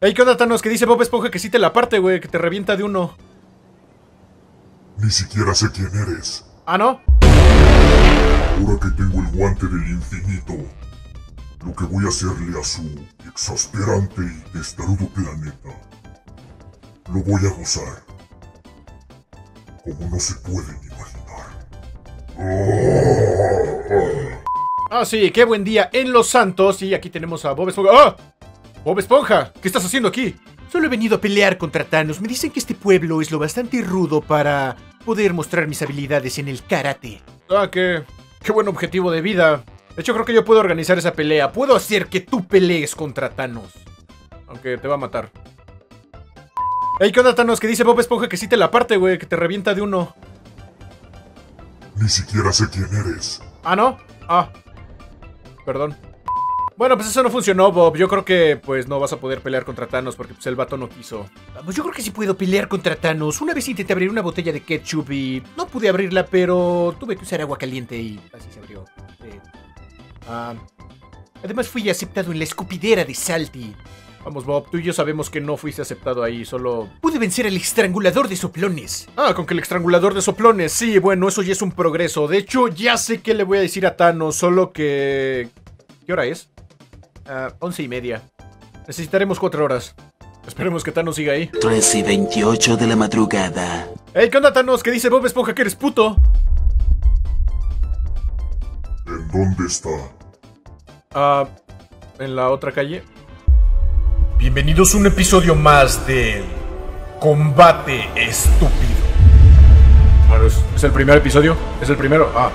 Hey, ¿qué onda, Thanos? Que dice Bob Esponja que sí te la parte, güey, que te revienta de uno. Ni siquiera sé quién eres. ¿Ah, no? Ahora que tengo el guante del infinito, lo que voy a hacerle a su exasperante y testarudo planeta, lo voy a gozar, como no se pueden imaginar. Ah, sí, qué buen día en Los Santos. Y aquí tenemos a Bob Esponja. ¡Ah! Bob Esponja, ¿qué estás haciendo aquí? Solo he venido a pelear contra Thanos. Me dicen que este pueblo es lo bastante rudo para poder mostrar mis habilidades en el karate. Ah, qué buen objetivo de vida. De hecho, creo que yo puedo organizar esa pelea. Puedo hacer que tú pelees contra Thanos. Aunque te va a matar. Hey, ¿qué onda, Thanos? Que dice Bob Esponja que sí te la parte, güey, que te revienta de uno. Ni siquiera sé quién eres. ¿Ah, no? Ah. Perdón. Bueno, pues eso no funcionó, Bob. Yo creo que, pues, no vas a poder pelear contra Thanos porque, pues, el vato no quiso. Vamos, yo creo que sí puedo pelear contra Thanos. Una vez intenté abrir una botella de ketchup y no pude abrirla, pero tuve que usar agua caliente y así se abrió. Además fui aceptado en la escupidera de Salty. Vamos, Bob, tú y yo sabemos que no fuiste aceptado ahí, solo... Pude vencer al estrangulador de soplones. Ah, con que el estrangulador de soplones. Sí, bueno, eso ya es un progreso. De hecho, ya sé qué le voy a decir a Thanos, solo que... ¿Qué hora es? 11:30. Necesitaremos 4 horas. Esperemos que Thanos siga ahí. 3:28 de la madrugada. Hey, ¿qué onda, Thanos? ¿Qué dice Bob Esponja que eres puto? ¿En dónde está? En la otra calle. Bienvenidos a un episodio más de Combate Estúpido. Bueno, ¿es el primer episodio? ¿Es el primero? Ok.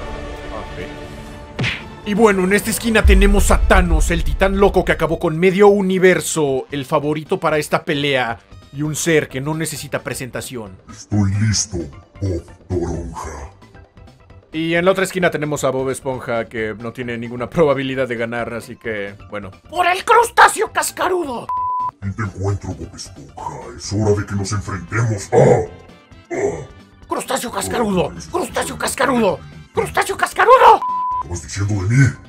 Y bueno, en esta esquina tenemos a Thanos, el titán loco que acabó con medio universo, el favorito para esta pelea, y un ser que no necesita presentación. Estoy listo, Bob Toronja. Y en la otra esquina tenemos a Bob Esponja, que no tiene ninguna probabilidad de ganar, así que, bueno. ¡Por el crustáceo cascarudo! Y te encuentro, Bob Esponja. Es hora de que nos enfrentemos. ¡Crustáceo cascarudo! ¡Crustáceo cascarudo! ¡Crustáceo cascarudo! ¿Qué vas diciendo de mí?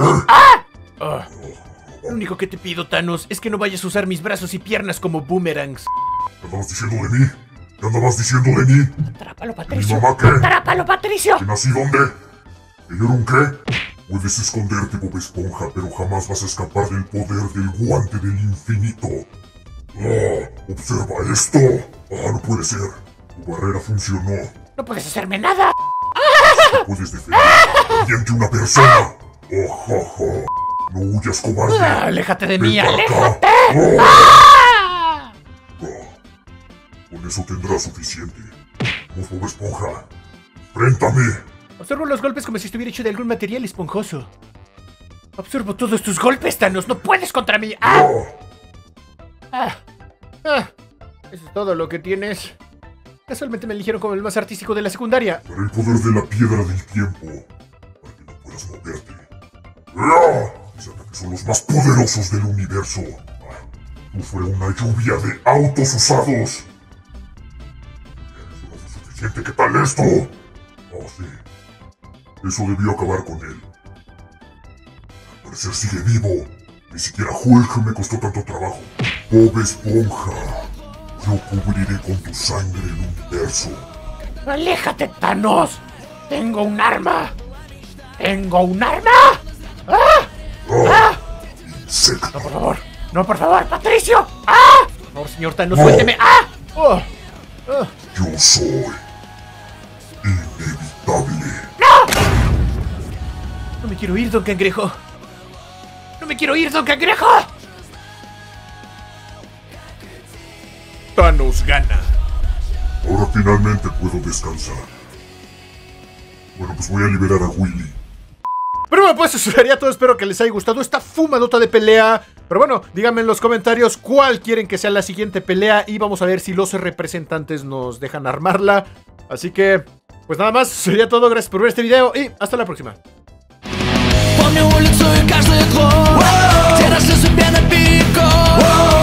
Lo único que te pido, Thanos, es que no vayas a usar mis brazos y piernas como boomerangs. ¿Qué andabas diciendo de mí? ¿Qué andabas diciendo de mí? ¡Atrápalo, Patricio! ¿Mi mamá qué? ¡Atrápalo, Patricio! ¿Que nací dónde? ¿Que yo era un qué? Puedes esconderte, Bob Esponja, pero jamás vas a escapar del poder del guante del infinito. Observa esto. No puede ser. Tu barrera funcionó. ¡No puedes hacerme nada! Te puedes defender mediante una persona. No huyas, cobarde. ¡Aléjate de mí! Ven para acá. ¡Aléjate! Con eso tendrás suficiente. Vamos, Bob Esponja. ¡Enfréntame! Observo los golpes como si estuviera hecho de algún material esponjoso. Observo todos tus golpes, Thanos. ¡No puedes contra mí! Eso es todo lo que tienes. Casualmente me eligieron como el más artístico de la secundaria. Daré el poder de la piedra del tiempo para que no puedas moverte. Mis ataques son los más poderosos del universo. Sufre una lluvia de autos usados. Eso no fue suficiente. ¿Qué tal esto? Sí. Eso debió acabar con él. Al parecer sigue vivo. Ni siquiera Hulk me costó tanto trabajo. Bob Esponja. Yo cubriré con tu sangre el universo. ¡Aléjate, Thanos! ¡Tengo un arma! ¡Tengo un arma! Insecto. ¡No, por favor! ¡No, por favor, Patricio! Por favor, señor Thanos, suélteme. Yo soy inevitable. No me quiero ir, Don Cangrejo. ¡No me quiero ir, Don Cangrejo! Thanos gana. Ahora finalmente puedo descansar. Bueno, pues voy a liberar a Willy. Pero bueno, pues eso sería todo. Espero que les haya gustado esta fumadota de pelea. Pero bueno, díganme en los comentarios cuál quieren que sea la siguiente pelea. Y vamos a ver si los representantes nos dejan armarla. Así que, pues nada más, sería todo. Gracias por ver este video y hasta la próxima. Помню улицу и каждый двор. Террасы, субена, пико.